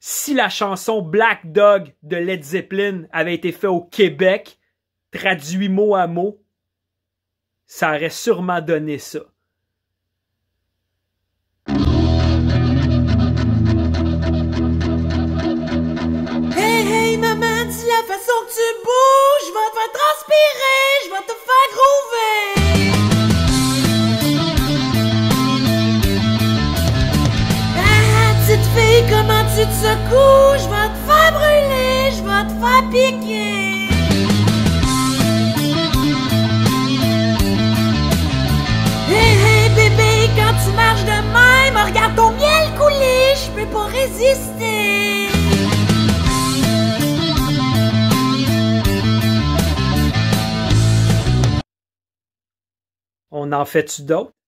si la chanson Black Dog de Led Zeppelin avait été faite au Québec, traduit mot à mot, ça aurait sûrement donné ça. Hey, hey, maman, dis la façon que tu bouges, je vais te faire transpirer, je vais te faire groover. Ah, petite fille, comment tu te secoues, je vais te faire brûler, je vais te faire piquer. Hey, hey, bébé, quand tu marches de même, regarde ton miel couler, je peux pas résister. On en fait-tu d'autres?